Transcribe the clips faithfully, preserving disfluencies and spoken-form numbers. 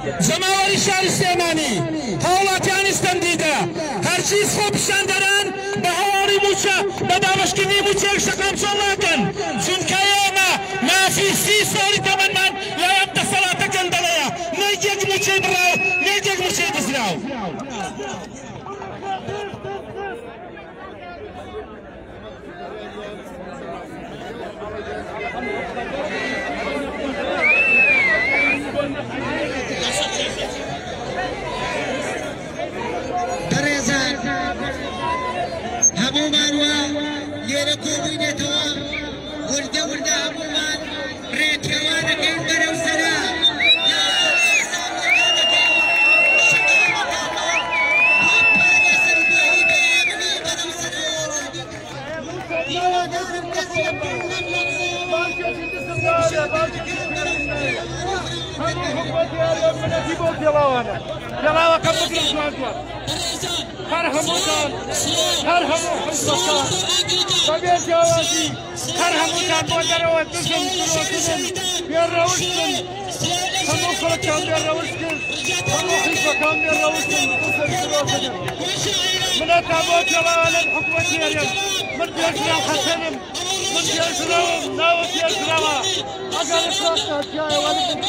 جماوەری شاری سلێمانی هاوڵاتیان ئێستەندیدە هەرچی خۆ پیشان دەران بە هەواڵی موچە بە دامەشکردنی موچێک شەقام چۆن ناکەن چونکە ئێمە مافی سی ساڵی تەمەنمان لای ئەم دەسەڵاتەکەن دەڵێیە نەیەک موچەی بڕاو نەیەک موچەی دزراو برێزان هەموومان وە لێرە کۆبووینێتەوە وردە وردە هەموومان ڕێکێوانەکەین بەرەو سەرا جلاوة كم بكرة شوانتوا هر هموتان هر همو حزبتان طبيعة جوازي هر هموتان بودروا تسم تروتن بير روشتن همو خلقان بير روشتن همو حزبكان بير روشتن تسم تروتن من أتابو جلاوة الحكومة يريم من بيرجنا حسنم من بيرجنا ناوة بيرجنا أقل إخلاقنا جاي ولكن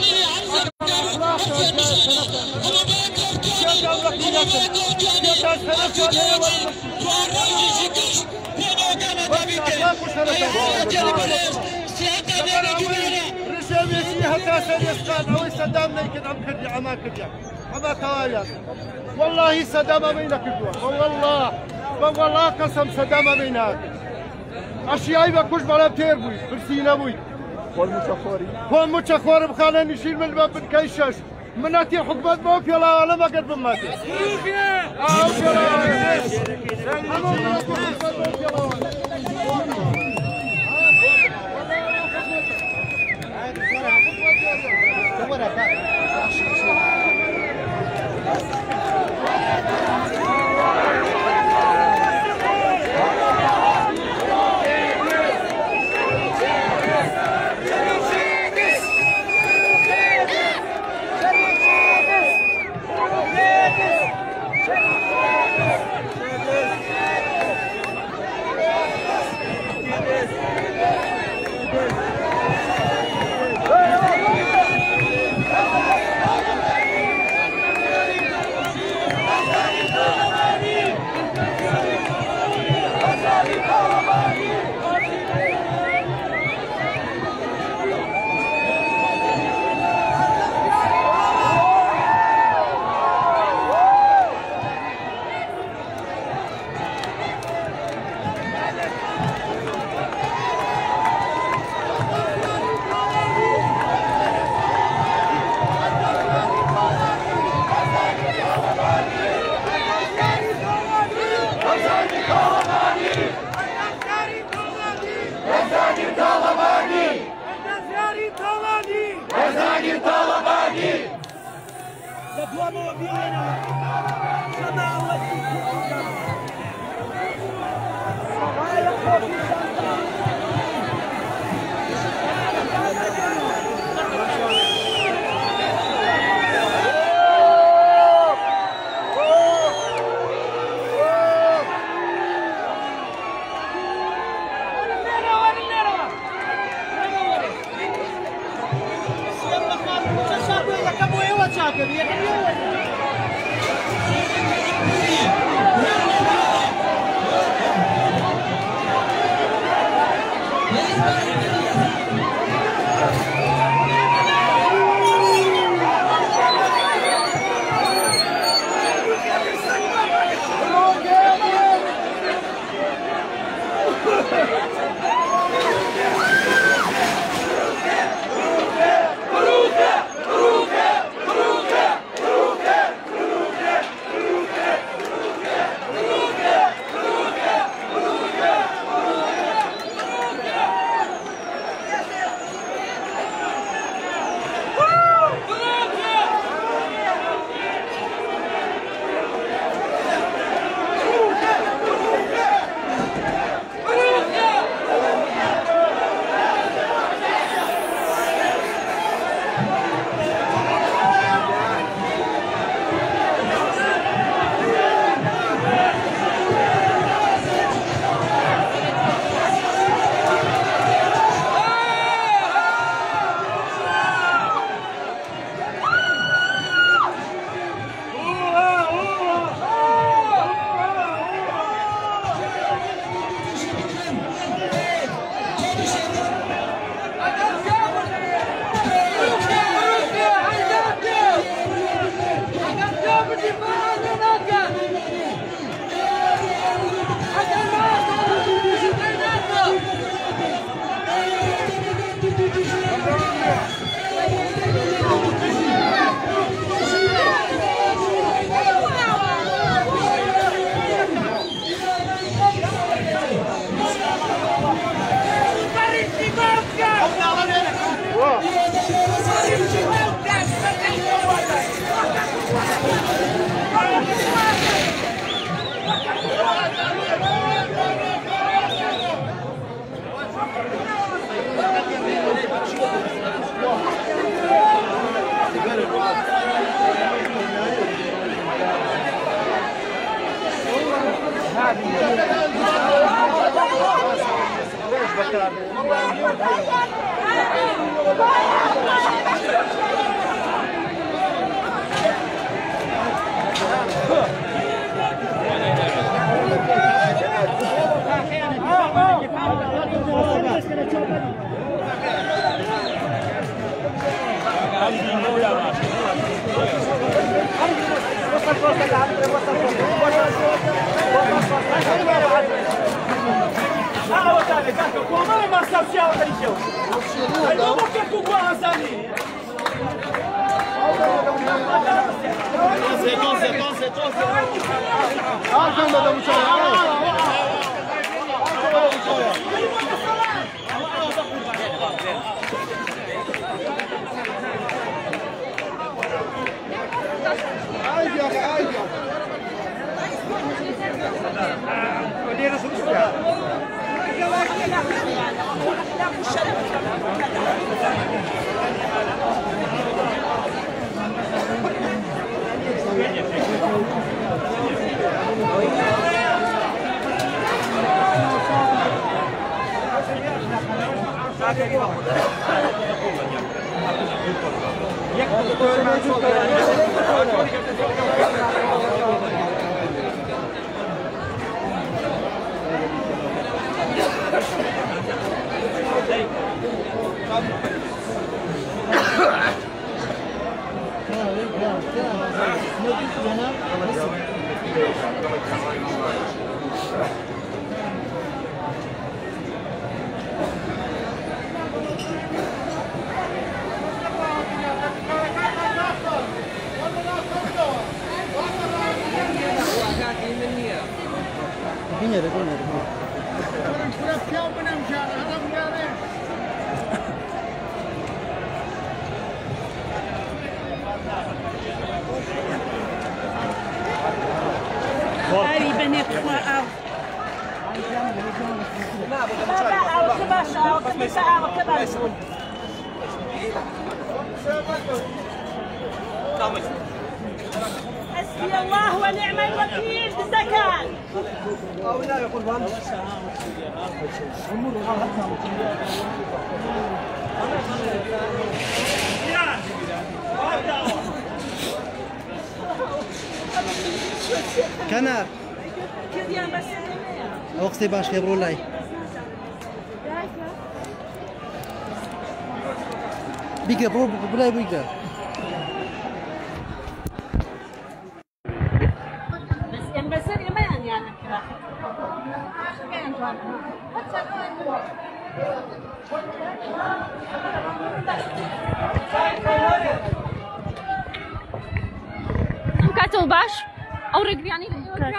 والله صدام بينك والله والله قسم صدام بينك اشياء بكوش بلا بتير بوي برسينا بوي هون متخوري هون متخوري بخانا نشيل من الباب بالكيشش مناتي حكمت بوك يلا ولا ما قد بماتي حسبي الله ونعم الوكيل بالزكاة. كنار وقتي باش كيبروا لاي بيقرا برو بلا بيقرا بس ام بسر يمان يعني كده كاتو باش او رجل يعني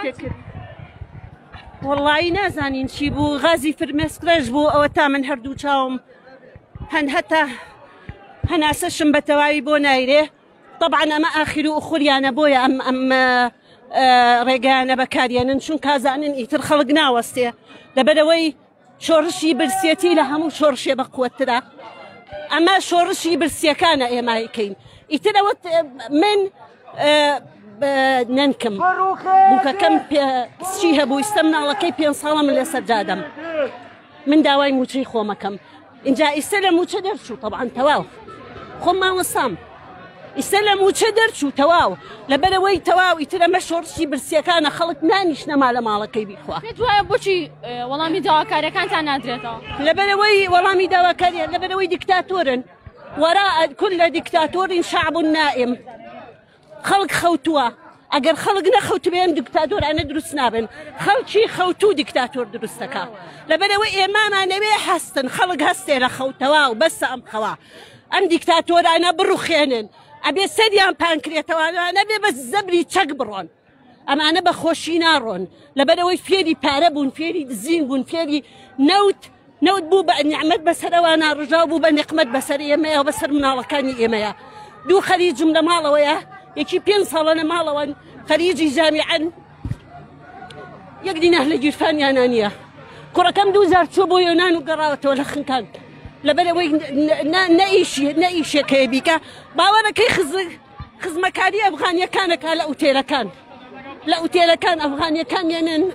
والله نازانين شيبو غازي فرمسك رجبو او تامن هردو تشاوم هن حتى هن اسشم بتواوي بو نايره طبعا اما اخر اخري انا بويا ام ام آه رجعنا بكاريان شون كازانن يتر خلقنا وستي لبدوي شورشي برسيتي لهم شورشي بقوه ترى اما شورشي برسي كان اي مايكين يتلوت من آه ننكم بوكا كم شيها بو يستمنا على كي بين صالم اللي سجادم من داواي موتري خومكم إن جاء يسلم وشدر شو طبعا تواو خما وصام يسلم وشدر شو تواو لبلوي تواو يترى مشهور شي برسيكانا خلق نانيش نمال مالك كي بيخوا نتوايا بوشي والله مي دوا كاريا كانت انا ادريتها لبلوي والله مي دوا كاريا لبلوي ديكتاتور وراء كل ديكتاتور شعب نائم خلق خوتوا اگر خلقنا خوت بين دكتاتور انا درس نابن خلق شي خوتو دكتاتور درستكا لبلوي امام نبي حسن خلق هسه لخوتوا بس ام خوا ام دكتاتور انا بروخينن ابي سديان بانكريتوا انا ابي بس زبري تشقبرون اما انا بخوشي نارون لبلوي فيري باربون فيري دزينبون فيري نوت نوت بوبا نعمت بسر وانا رجاو بوبا نقمت بسر يميا وبسر من كاني يميا دو خليج من مالا وياه يكي بين صالنا مالوان خريجي جامعا يقدي نهل جرفان يا نانيا كرة كم دوزار تشوبو يونان وقراوة ولا خنكان لبلوي نايش نايش كيبيكا باوانا كي خز خز مكاني افغانيا كانك لا اوتيلا كان لا اوتيلا كان افغانيا كان ينن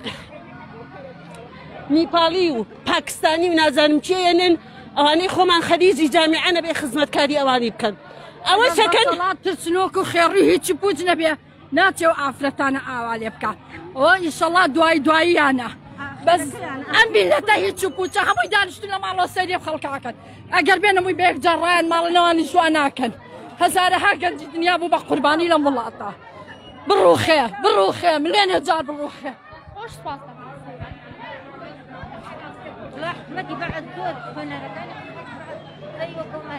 نيبالي وباكستاني ونازانم شي ينن اواني خومان خريجي جامعا نبي خدمة كاري اواني بكن أول شكل صلاة تسنوك وخيري هيك بوج نبي ناتي وعفرتانا أوالي بكا وإن شاء الله دواي دواي أنا بس أم بالله هيك بوج هم يدانشتنا مع الله سيدي بخلق عكن أقربنا مي بيك جران مال نواني شو أنا كن هزارة حاجة الدنيا ابو قرباني لهم والله عطاه بالروخه بالروخه من وين هزار بالروخه وش صار؟ لا احمدي بعد دور هنا ايوه كمان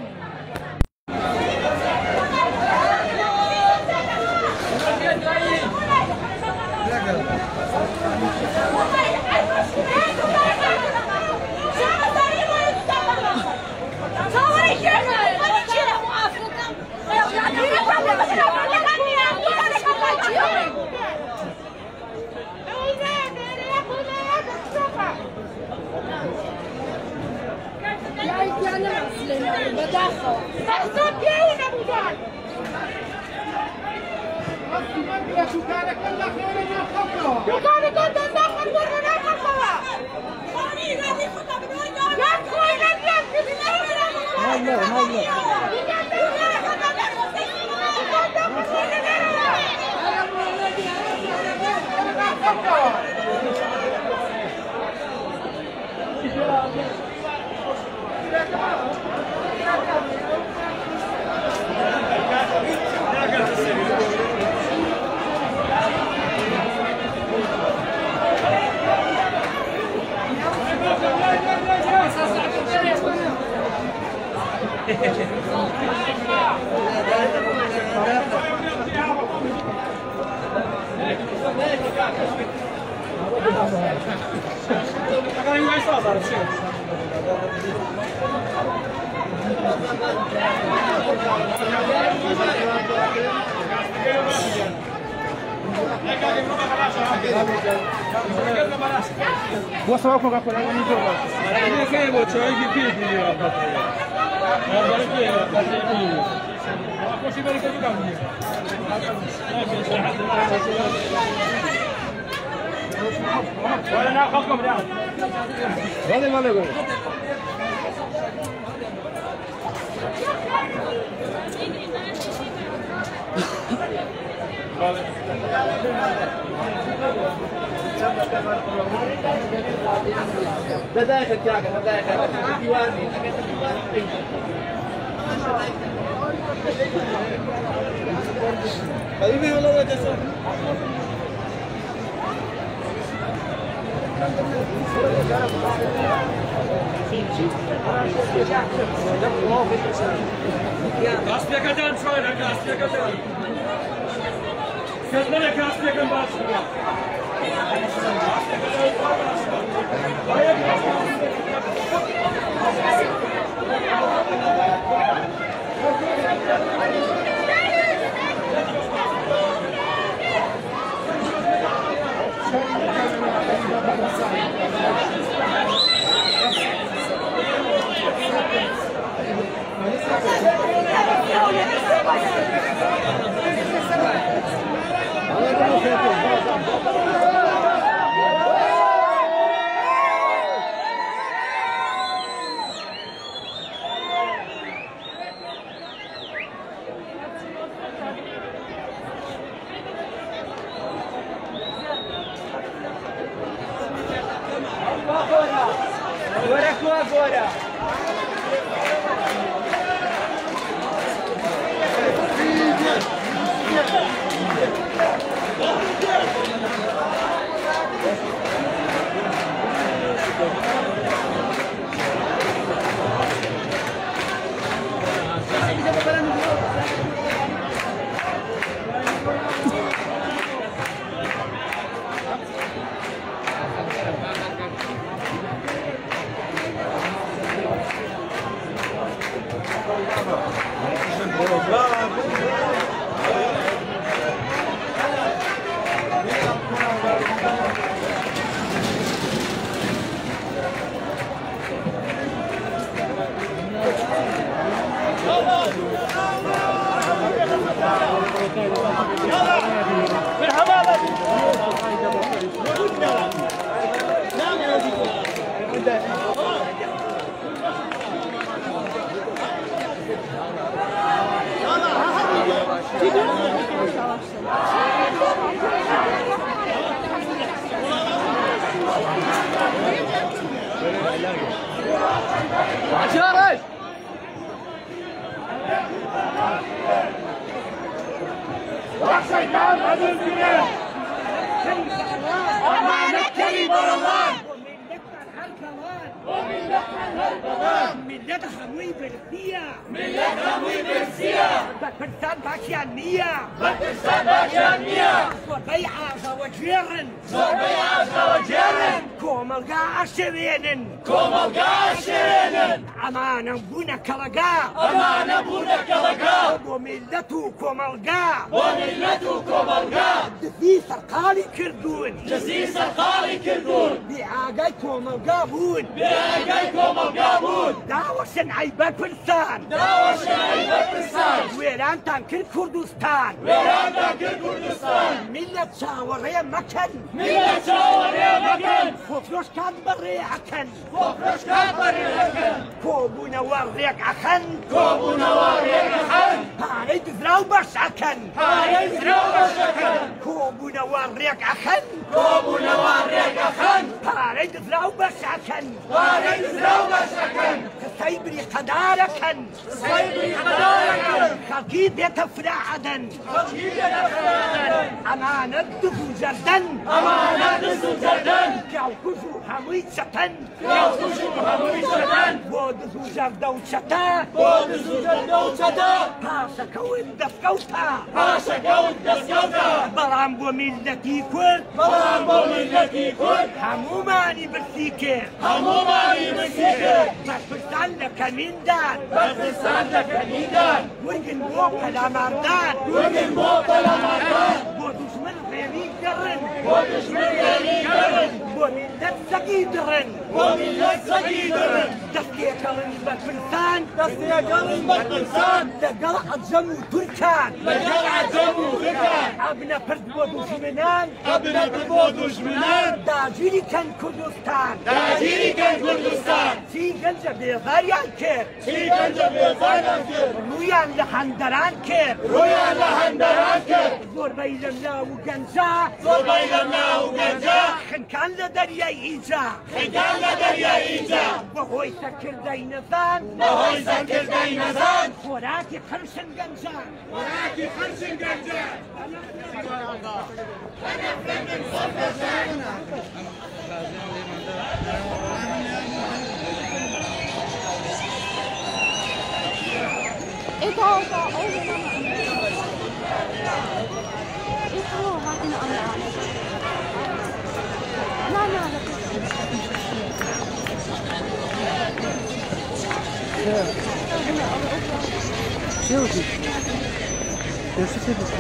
Posso colocar por aí no jogo? Eu quero botar aqui pipi. Agora que é, tá certo. A possibilidade de caminho. Olha na copa, Gabriel. Valeu, valeu, valeu. ده داخل كاكا ده داخل ديواني حبيبي والله جسم Gaspiya kadar şöyle gaspiya kadar. Kendine gaspiya kadar başlıyor. Agora com agora. Açıyoruz. وحشة كان هذا البلاد أمانة كريم الله وملتنا الهربوان ملتها مي برسية ملتها مي برسية بكرسان باشيانية بكرسان باشيانية وبيعة زوجيرن وبيعة زوجيرن كوملقا عشرين كوملقا عشرين أمانا بونا كلقا أمانا بونا كلقا وملتو كوملقا وملتو كوملقا دفي سرقالي كردون جزي سرقالي كردون بآقاي كوملقا بون بآقاي كوملقا بون داوشن عيبا كردستان داوشن عيبا كردستان ويران تانكر كردستان ويران تانكر كردستان ملة شاورية مكان ملة شاورية مكان خفروش كان بريعة كان خفروش كان بريعة كان كوبونا وريك أخن كوبونا وريك أخن هاي دزراو باش أكن هاي دزراو باش أكن كوبونا وريك أخن كوبونا وريك أخن هاي دزراو باش أكن هاي دزراو باش أكن سيبري قداركن سيبري قداركن خلقي بيت فرعدن خلقي بيت فرعدن أمانة دزو جردن أمانة دزو جردن كوكوشو هموي شتن كوكوشو هموي شتن بودزو جردو شتا بودزو جردو شتا باشا كون دفكوتا باشا كون دفكوتا برام بو ملتي كورد برام بو ملتي كورد همو ماني برسيكر همو ماني برسيكر بكرسان لك مندان بكرسان لك مندان ورقن بو كلاماردان ورقن بو كلاماردان بو دشمن غيري درن بو دشمن غيري درن بو ملت سقي درن بو ملت سقي درن دستي كلن بكرسان دستي كلن بكرسان لقلعة جمو تركان لقلعة جمو تركان ابنا فرد بو دشمنان ابنا فرد بو دشمنان داجيري كان كردستان داجيري كان كردستان في گنج بيضاريان كير في گنج بيضاريان كير رويان لحندران كير رويان لحندران كير زور بيلنا وگنجا زور بيلنا وگنجا خنكان لدرياي إيجا خنكان لدرياي إيجا وهوي سكر دينزان وهوي سكر دينزان خوراكي خرشن گنجا خوراكي خرشن گنجا ايه ده ده اول ايه هو هاتنا انا لا لا لا شو دي؟ شو دي؟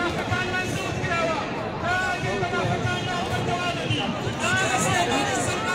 Thank you.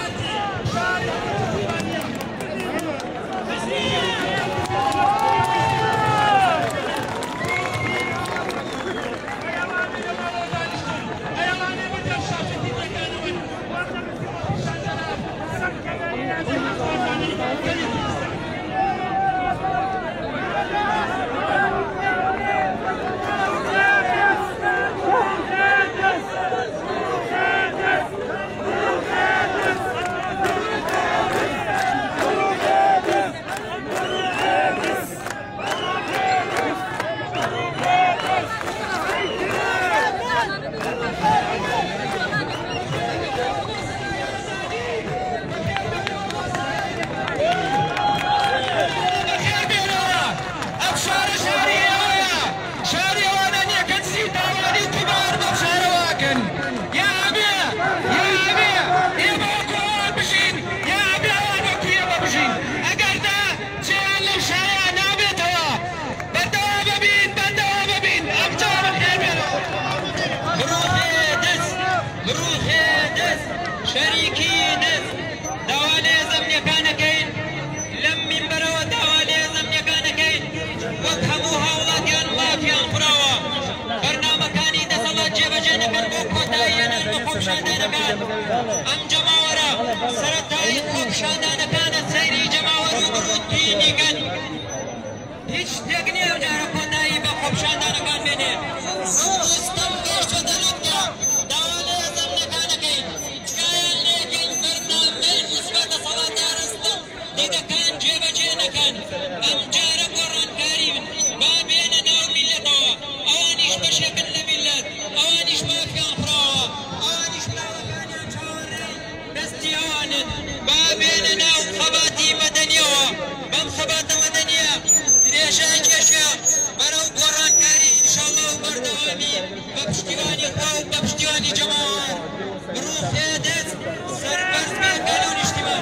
خۆپیشاندانەکان ئەم جەماوەرە سەرەتایی خۆپیشاندانەکانە سەیری جەماوەر و بڕووتی دیگەن هیچ شتێک نییە ئەوجارە کۆتایی بە خۆپیشاندانەکان بێنێ ڕۆستەم گەشتە دەرەوە داوا لە هێزانەکانەکەین تکایان لێگەین بەرنامەی خزمەت دەسەڵات دارەستە دیگەکان جێبەجێ نەکەن ئەم جارە گۆڕانکاری با بێنە ناو میلەتەوە ئەوانیش بەشێکن لە میلەت ئەوانیش مافیان فراوە ئەوانیش لاوەکانیان چاوەڕێی دەستی ئەوانن با بێنە ناو خەباتی مەدەنیەوە بەم خەباتە مەدەنیە درێژای کێشە بەرەو گۆڕانکاری ئینشاڵڵا و بەردەوامی بە پشتیوانی خوا و بە پشتیوانی جەماوەر بڕوخێ دەست سەربەرز بێکەن و نیشتیمان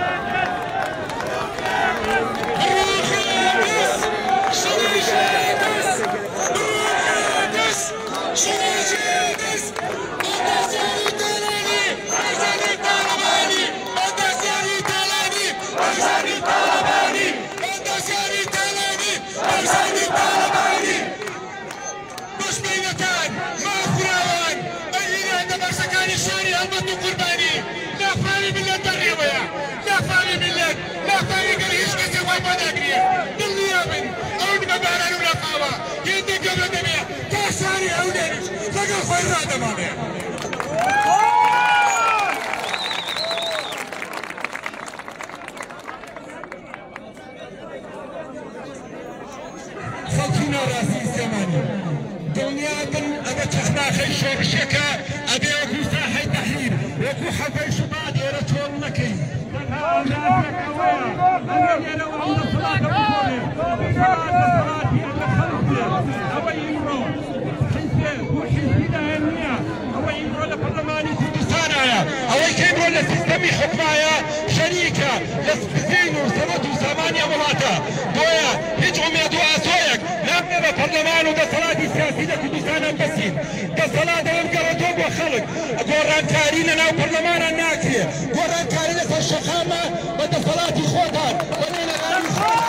خەڵکینا ڕاستی زەمانی دڵنیا بن ئەمە چەخناخەی شۆڕشەکە ئەبێ وەکو ساحەی تەحریر وەکو حەفەی شوبات ئێرە تۆڵ نەکەین ئەوەی کەی بۆ لە سیستەمی حکمایە شەریکە لە سپزین و سەمەت و سامانی وڵاتە بۆیە هیچ ئومێد و ئاسۆیەک نابێ بە پەرلەمان و دەسەڵاتی سیاسی لە کوردستانان بەسین دەسەڵات ئەوەم گەڕێتۆ بۆ خەڵک گۆڕانکاری لە ناو پەرلەمانان ناکرێ گۆڕانکاری لەسەر شەقامە بە دەسەڵاتی خۆتان بە نێنەرانی خۆتان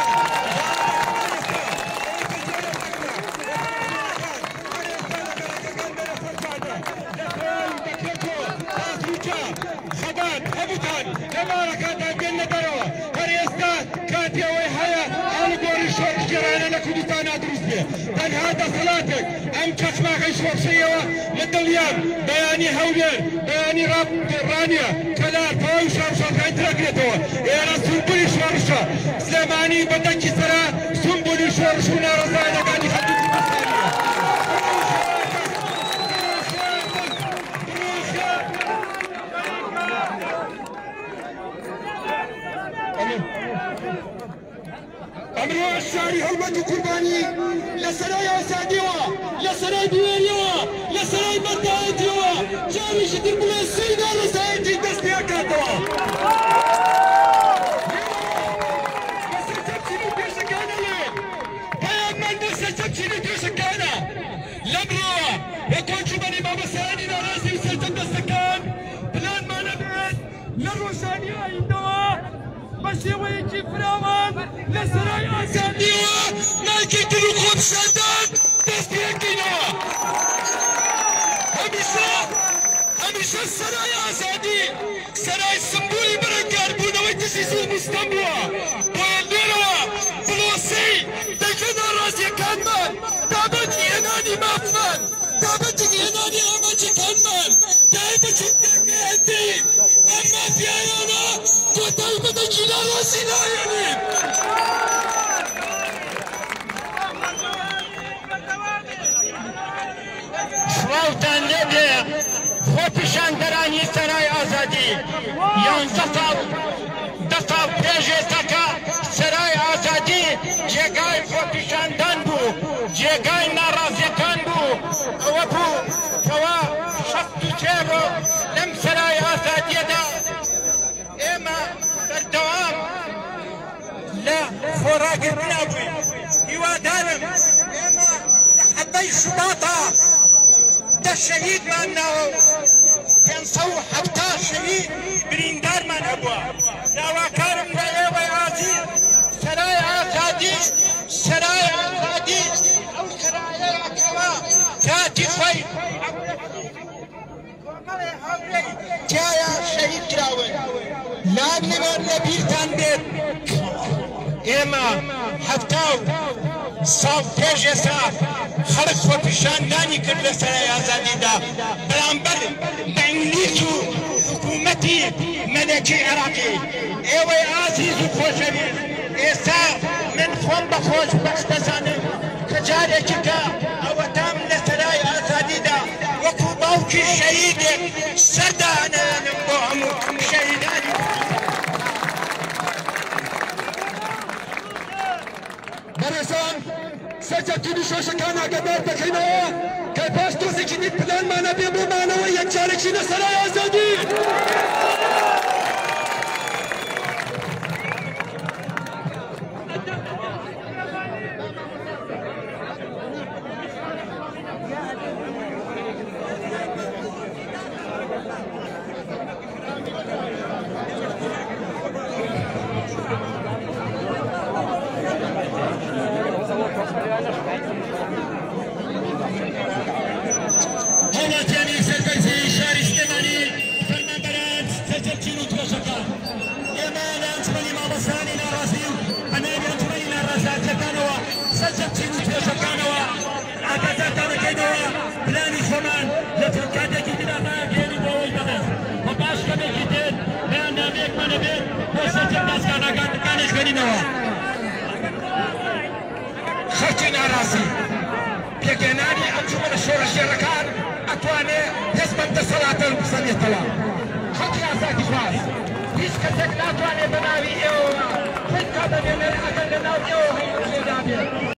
هەبووتان لەماڵەکانتان بێنە دەرەوە هەر ئێستا کاتی ئەوەی هەیە ئاڵگۆڕی شۆڕژگێرانە لە کوردستانە دروست بێ تەنها دەسەڵاتێک ئەم چەخماقەی شۆڕشەیەوە لە دڵیان بەیانی هەولێر بەیانی ڕانیە کەلار تەواوی شاوشۆڕەکانی ترەکرێتەوە ئێرە سومبولی شۆڕشە سلێمانی بە دەنگی سەرا سومبولی شۆڕش و ناڕەزایەکانی خەڵکی کوردستانیە ئەمڕۆ شاری هەڵبەت و قوربانی لە سەرای ئازادیەوە لە سەرای دوێریەوە لە سەرای بەردەوایەتیەوە جاریشی تر بڵێ سەیدا ڕزایەتی دەست پێکاتەوە بەسەر چەپچینی پێشەکانە لێ پەیاممان بۆ سەر چەپچینی پێشەکانە لەمڕۆوە بە کۆنجومەنی مامۆستایانی ناڕازی و سەرجەمدەستەکان پلانمانە بێت لە ڕۆژانی ئایندەوە بە شێوەیەکی فراوان لە سەرای ئازادیەوە ناکەیتن و خۆپیشاندان دەست پێکەینەوە هەمیشە هەمیشە سەرای ئازادی سەرای سمبولی بەرەنگاربوونەوەی دژی زوڵمیستان بووە بۆیە لێرەوە بڵۆسەی دەکەن ناڕازیەکانمان دابەتی هێنانی مافمان دابەتی هێنانی ئاماجەکانمان تایبەتی دەکەێتین ئەم مافیایانە کۆتایی بەدەنگی ناڕازی نایەنین سڵاوتان لێبێ خۆپیشاندەرانی سەرای ئازادی یانزە ساڵ دە ساڵ پێشێتەکە سەرای ئازادی جێگای خۆپیشاندان بوو جێگای ناڕازیەکان بوو ئەوە بوو کەوا شەست و سێ ڕۆژ لەم سەرای ئازادیەدا ئێمە بەردەوام لە خۆراگرتنا بووین هیوادارم ئێمە لە حەبەی شوباتا دە شەهیدمان ناوە پێنج سەد و حەفتا شەهید بریندارمان هەبووە داواکارم بە ئێوەی ئازیز سەرای ئازادی سەرای ئازادی ئەو سەرایەیەکەوە کاتی خۆی تیایا شهید کراون لازمه لبیرتان بێت ئێمە هەفتاو ساڵ پێش ئێستا خەڵک خۆپیشاندانی کرد لە سەرای ئازادیدا بەرامبەر بە ئینگلیز و حکوومەتی مەلەکی عێراقی ئێوەی ئازیز و خۆشەویست ئێستا من خۆم بە خۆشبەخت دەزانم کە جارێکی کە ئەوەتام لە سەرای ئازادیدا وەکو باوکی شەهیدێک سەردانێنم بۆ هەموو شەهیدانی بەڕێزان سەرجەرتنی شۆشەکان ئاگادار دەکەینەوە کە پاش دۆزێکی نیت پلانمانە بێ بۆمانەوە یەکجارێکی لە سەرای ئازادی هەوڵاتیانی سەربەرزی شاری سلێمانی فەرمانبەران سەرجەرچین و تۆشەکان ئێمە لە ئەنجومەنی مامۆستایانی ناڕازی و بەناوی ئەنجومەنی ناڕازاتیەکانەوە سەرجەرچین و تۆشەکانەوە ئاگادارتان دەکەینەوە پلانی خۆمان لە کاتێکی تردا ناگەێنی بۆ ئەوەی بەدەست بە پاش کەمێکی تر بەیاننامەیەکمانە بێت بۆ سەرجەر دەستگان ئاگادەکانیش بێنینەوە خەڵکی ناڕازی پێگەێنانی ئەنجومەنە شۆڕەژێڕەکان ئەتوانێت دەست بە دەسەڵاتە بزەنێتەوە خەڵکی ئازادی خواست هیچ کەسێک ناتوانێت بە ناوی ئێوە